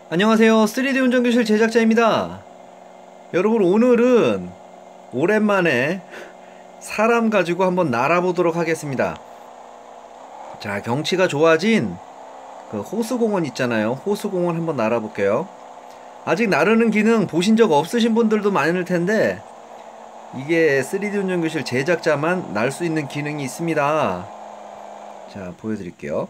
안녕하세요. 3D 운전교실 제작자입니다. 여러분, 오늘은 오랜만에 사람 가지고 한번 날아보도록 하겠습니다. 자, 경치가 좋아진 그 호수공원 있잖아요. 호수공원 한번 날아볼게요. 아직 나르는 기능 보신 적 없으신 분들도 많을 텐데, 이게 3D 운전교실 제작자만 날 수 있는 기능이 있습니다. 자, 보여드릴게요.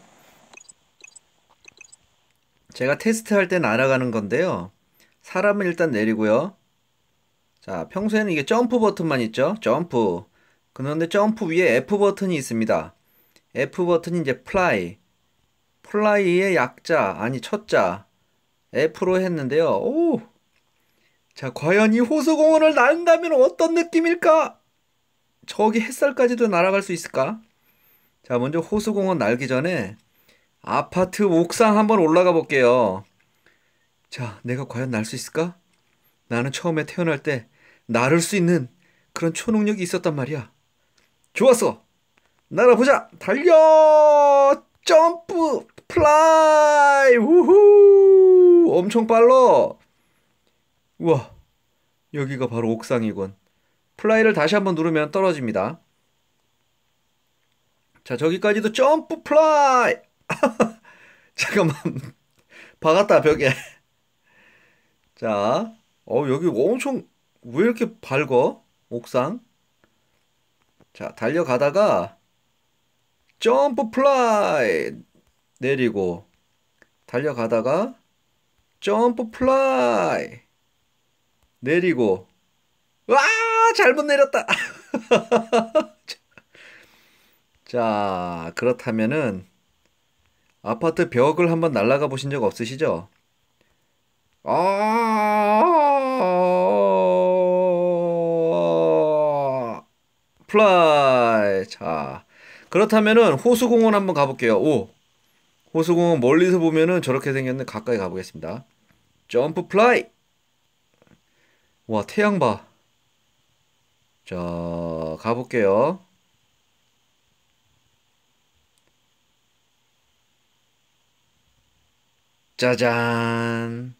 제가 테스트할 때 날아가는 건데요. 사람을 일단 내리고요. 자, 평소에는 이게 점프 버튼만 있죠? 점프. 그런데 점프 위에 F 버튼이 있습니다. F 버튼이 이제 플라이. 플라이의 약자, 아니 첫자. F로 했는데요. 오! 자, 과연 이 호수공원을 난다면 어떤 느낌일까? 저기 햇살까지도 날아갈 수 있을까? 자, 먼저 호수공원 날기 전에 아파트 옥상 한번 올라가 볼게요. 자, 내가 과연 날 수 있을까? 나는 처음에 태어날 때 나를 수 있는 그런 초능력이 있었단 말이야. 좋았어. 날아보자. 달려. 점프. 플라이. 우후. 엄청 빨라. 우와. 여기가 바로 옥상이군. 플라이를 다시 한번 누르면 떨어집니다. 자, 저기까지도 점프 플라이. 잠깐만. 박았다, 벽에. 자. 여기 엄청 왜 이렇게 밝어? 옥상. 자, 달려가다가 점프 플라이 내리고 달려가다가 점프 플라이 내리고 와 잘못 내렸다. 자 그렇다면은 아파트 벽을 한번 날아가 보신 적 없으시죠? 플라이. 자 그렇다면은 호수공원 한번 가볼게요. 오 호수공원 멀리서 보면은 저렇게 생겼는데 가까이 가보겠습니다. 점프 플라이. 와 태양 봐. 자, 가볼게요. 짜잔.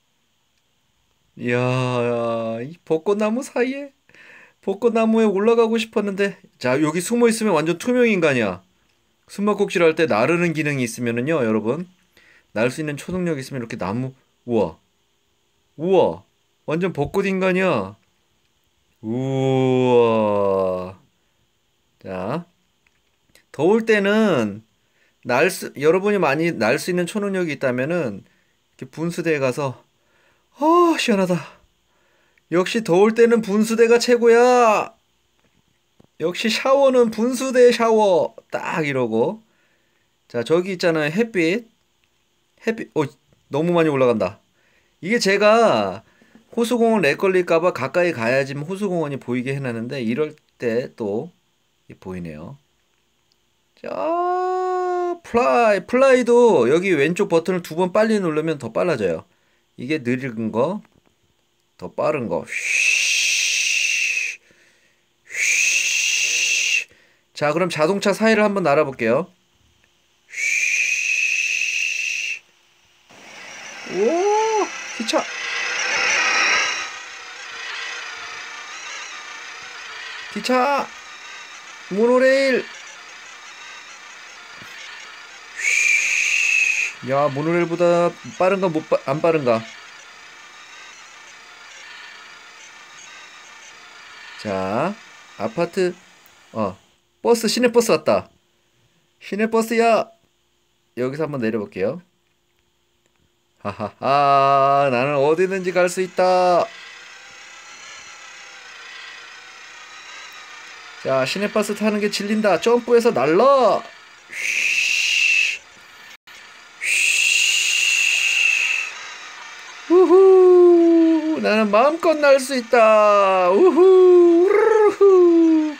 이야, 이 벚꽃나무 사이에, 벚꽃나무에 올라가고 싶었는데, 자, 여기 숨어 있으면 완전 투명 인간이야. 숨바꼭질 할 때 나르는 기능이 있으면은요, 여러분. 날 수 있는 초능력이 있으면 이렇게 나무, 우와, 우와, 완전 벚꽃 인간이야. 우와. 자, 더울 때는 여러분이 많이 날 수 있는 초능력이 있다면은, 이렇게 분수대에 가서 시원하다. 역시 더울 때는 분수대가 최고야. 역시 샤워는 분수대 샤워. 딱 이러고. 자, 저기 있잖아요. 햇빛. 햇빛. 너무 많이 올라간다. 이게 제가 호수공원 렉 걸릴까봐 가까이 가야지만 호수공원이 보이게 해놨는데 이럴 때 또 보이네요. 자, 플라이. 플라이도 여기 왼쪽 버튼을 두 번 빨리 누르면 더 빨라져요. 이게 느린 거, 더 빠른 거. 쉬. 쉬. 자, 그럼 자동차 사이를 한번 날아볼게요. 쉬. 오, 기차. 기차. 모노레일. 쉬. 야, 모노레일보다 빠른가 안 빠른가? 자, 아파트 버스 시내버스 왔다. 시내버스야. 여기서 한번 내려볼게요. 하하하, 나는 어디든지 갈 수 있다. 자, 시내버스 타는 게 질린다. 점프해서 날라. 쉬. 쉬. 우후, 나는 마음껏 날 수 있다. 우후, 우르르.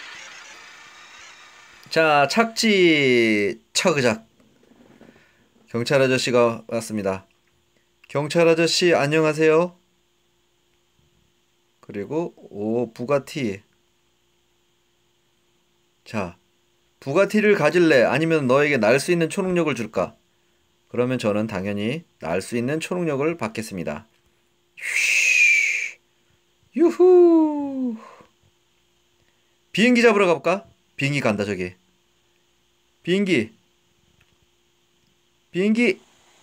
자, 착지, 차그작. 경찰 아저씨가 왔습니다. 경찰 아저씨, 안녕하세요. 그리고, 부가티. 자, 부가티를 가질래? 아니면 너에게 날 수 있는 초능력을 줄까? 그러면 저는 당연히 날 수 있는 초능력을 받겠습니다. 유후. 비행기 잡으러 가볼까? 비행기 간다 저기. 비행기. 비행기.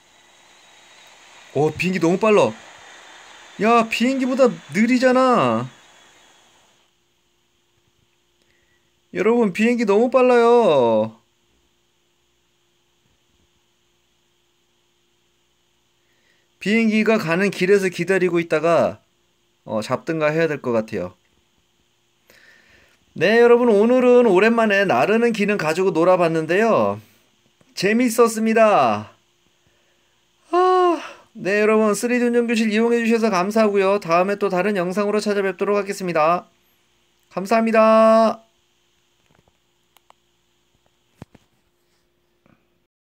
오, 비행기 너무 빨라. 야, 비행기보다 느리잖아. 여러분, 비행기 너무 빨라요. 비행기가 가는 길에서 기다리고 있다가 잡든가 해야 될 것 같아요. 네, 여러분, 오늘은 오랜만에 나르는 기능 가지고 놀아봤는데요. 재밌었습니다. 아, 네, 여러분, 3D 운전교실 이용해주셔서 감사하고요. 다음에 또 다른 영상으로 찾아뵙도록 하겠습니다. 감사합니다.